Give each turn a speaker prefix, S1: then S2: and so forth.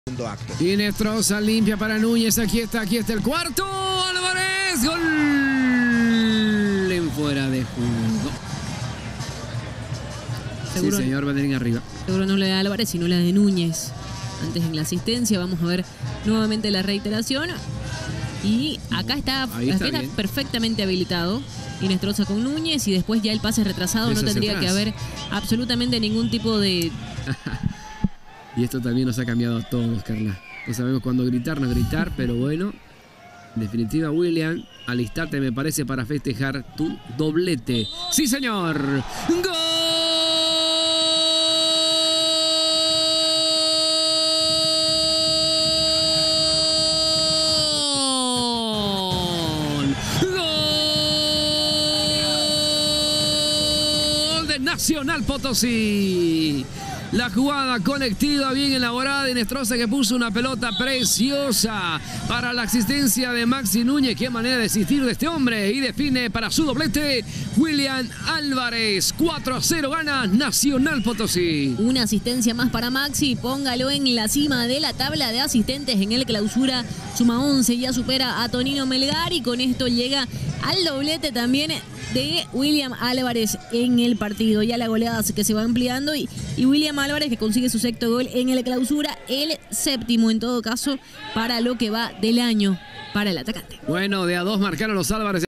S1: Acto.
S2: Inestrosa limpia para Núñez. Aquí está el cuarto. Álvarez. Gol en fuera de juego.
S3: Seguro,
S2: sí, señor, Banderín arriba.
S3: Seguro no la de Álvarez, sino la de Núñez. Antes en la asistencia. Vamos a ver nuevamente la reiteración. Y acá está perfectamente habilitado Inestrosa con Núñez. Y después ya el pase retrasado. No tendría que haber absolutamente ningún tipo de...
S2: Y esto también nos ha cambiado a todos, Carla. No sabemos cuándo gritar, no gritar, pero bueno. En definitiva, William, alistate me parece para festejar tu doblete. ¡Sí, señor! ¡Gol! ¡Gol de Nacional Potosí! La jugada conectiva, bien elaborada de Inestrosa, que puso una pelota preciosa para la asistencia de Maxi Núñez. Qué manera de existir de este hombre. Y define para su doblete William Álvarez. 4-0 gana Nacional Potosí.
S3: Una asistencia más para Maxi. Póngalo en la cima de la tabla de asistentes. En el clausura suma 11. Ya supera a Tonino Melgar. Y con esto llega al doblete también de William Álvarez en el partido. Ya la goleada que se va ampliando y William Álvarez que consigue su sexto gol en el clausura, el séptimo en todo caso para lo que va del año para el atacante.
S2: Bueno, de a dos marcaron los Álvarez.